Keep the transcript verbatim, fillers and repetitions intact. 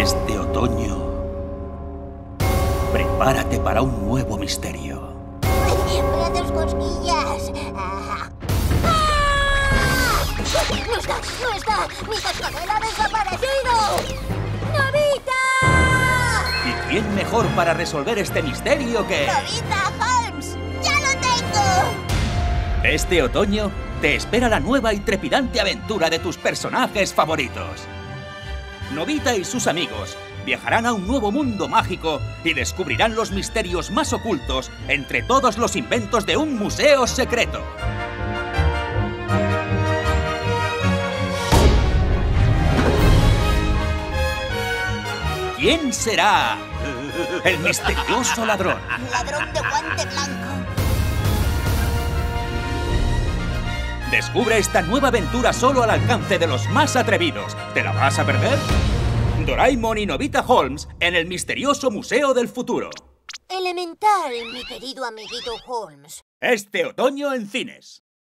Este otoño, prepárate para un nuevo misterio. ¡Me haces cosquillas! ¡Ah! ¡No está! ¡No está! ¡Mi cascabel ha desaparecido! ¡Nobita! ¿Y quién mejor para resolver este misterio que...? ¡Nobita Holmes! ¡Ya lo tengo! Este otoño te espera la nueva y trepidante aventura de tus personajes favoritos. Nobita y sus amigos viajarán a un nuevo mundo mágico y descubrirán los misterios más ocultos entre todos los inventos de un museo secreto. ¿Quién será el misterioso ladrón? Ladrón de guante blanco. Descubre esta nueva aventura solo al alcance de los más atrevidos. ¿Te la vas a perder? Doraemon y Nobita Holmes en el misterioso Museo del Futuro. Elemental, mi querido amiguito Holmes. Este otoño en cines.